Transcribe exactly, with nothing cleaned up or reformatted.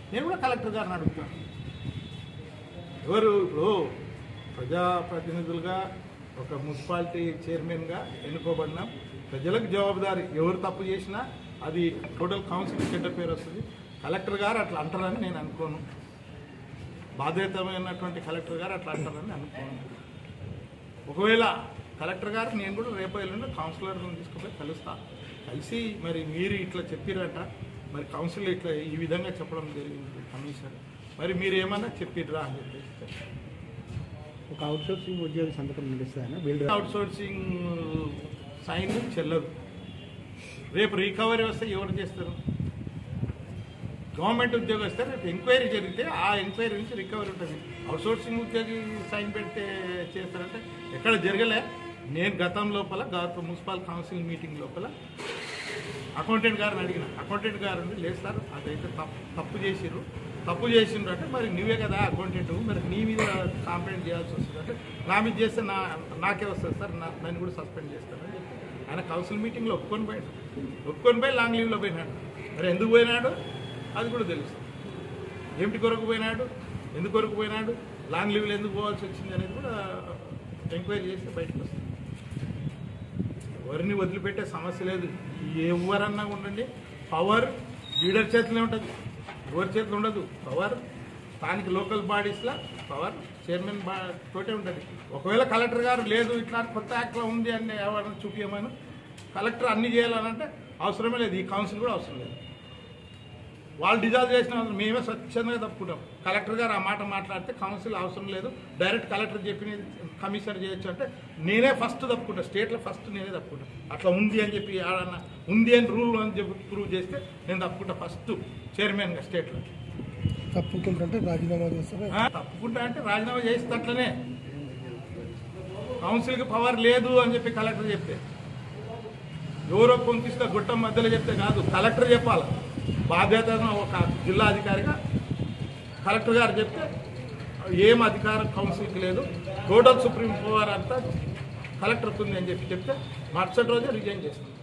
నేను కూడా కలెక్టర్ గారిని అడుగుతాను. ఎవరు ఇప్పుడు ప్రజాప్రతినిధులుగా ఒక మున్సిపాలిటీ చైర్మన్గా ఎన్నుకోబడినాం. ప్రజలకు జవాబుదారి. ఎవరు తప్పు చేసినా అది టోటల్ కౌన్సిల్ చెడ్డ పేరు వస్తుంది. కలెక్టర్ గారు అట్లా అంటారని నేను అనుకోను. బాధ్యతమైనటువంటి కలెక్టర్ గారు అట్లా అంటారని అనుకోను. ఒకవేళ కలెక్టర్ గారు నేను కూడా రేపు ఎల్లుండి కౌన్సిలర్లను తీసుకుపోయి కలుస్తాను. కలిసి మరి మీరు ఇట్లా చెప్పిరట, మరి కౌన్సిల్ ఇట్లా ఈ విధంగా చెప్పడం జరిగింది కమిషనర్, మరి మీరు ఏమన్నా చెప్పిర్రా అని చెప్పేసి ఒక అవుట్సోర్సింగ్ ఉద్యోగి సంతకం నిలుస్తాయని బిల్డర్ అవుట్సోర్సింగ్ సైన్ చెల్లదు. రేపు రికవరీ వస్తే ఎవరు చేస్తారు? గవర్నమెంట్ ఉద్యోగం వస్తే రేపు ఎంక్వైరీ జరిగితే ఆ ఎంక్వైరీ నుంచి రికవరీ ఉంటుంది. అవుట్సోర్సింగ్ ఉద్యోగి సైన్ పెడితే చేస్తారంటే ఎక్కడ జరగలే. నేను గతం లోపల గత మున్సిపల్ కౌన్సిల్ మీటింగ్ లోపల అకౌంటెంట్ గారిని అడిగిన. అకౌంటెంట్ గారు లేదు సార్ అదైతే తప్పు తప్పు చేసిర్రు తప్పు చేసిండ్రు అంటే మరి నువ్వే కదా అకౌంటెంట్, మరి నీ మీద కంప్లైంట్ చేయాల్సి వస్తుంది అంటే నా మీద చేస్తే నా నాకే వస్తుంది సార్, నా నన్ను కూడా సస్పెండ్ చేస్తానని చెప్పి ఆయన కౌన్సిల్ మీటింగ్లో ఒప్పుకొని పోయాడు. ఒప్పుకొని పోయి లాంగ్ లీవ్లో పోయినాడు. మరి ఎందుకు పోయినాడు అది కూడా తెలుస్తుంది. ఏమిటి కొరకు పోయినాడు, ఎందుకు కొరకు పోయినాడు, లాంగ్ లీవ్లో ఎందుకు పోవాల్సి వచ్చింది అనేది కూడా ఎంక్వైరీ చేస్తే బయటకు వస్తుంది. ఎవరిని వదిలిపెట్టే సమస్య లేదు. ఎవరన్నా ఉండండి, పవర్ లీడర్ చేతిలో ఉంటుంది, ఎవరి చేతిలో ఉండదు. పవర్ స్థానిక లోకల్ బాడీస్లో పవర్ చైర్మన్ బా తోటే ఉంటుంది. ఒకవేళ కలెక్టర్ గారు లేదు ఇట్లా కొత్త యాక్ట్లో ఉంది అని ఎవరైనా చూపించమని కలెక్టర్ అన్ని చేయాలనంటే అవసరమే లేదు. ఈ కౌన్సిల్ కూడా అవసరం లేదు. వాళ్ళు డిజాల్వ్ చేసిన మేమే స్వచ్ఛందంగా తప్పుకుంటాం. కలెక్టర్ గారు ఆ మాట మాట్లాడితే కౌన్సిల్ అవసరం లేదు, డైరెక్ట్ కలెక్టర్ చెప్పిన కమిషనర్ చేయొచ్చు అంటే నేనే ఫస్ట్ తప్పుకుంటా. స్టేట్లో ఫస్ట్ నేనే తప్పుకుంటా. అట్లా ఉంది అని చెప్పి ఆడన్నా ఉంది అని రూల్ అని చెప్పి ప్రూవ్ చేస్తే నేను తప్పుకుంటా ఫస్ట్ చైర్మన్గా స్టేట్లో. తప్పుకుంటుంటే రాజీనామా చేస్తారా? తప్పుకుంటా అంటే రాజీనామా చేస్తే అట్లనే. కౌన్సిల్కి పవర్ లేదు అని చెప్పి కలెక్టర్ చెప్తే, ఎవరో పొంకిస్తే గుట్టం మధ్యలో చెప్తే కాదు, కలెక్టర్ చెప్పాలి. బాధ్యతను ఒక జిల్లా అధికారిగా కలెక్టర్ గారు చెప్తే ఏం అధికారం కౌన్సిల్కి లేదు, టోటల్ సుప్రీం పవర్ అంతా కలెక్టర్కి ఉంది అని చెప్పి చెప్తే మరుసటి రోజే రిజైన్ చేస్తాం.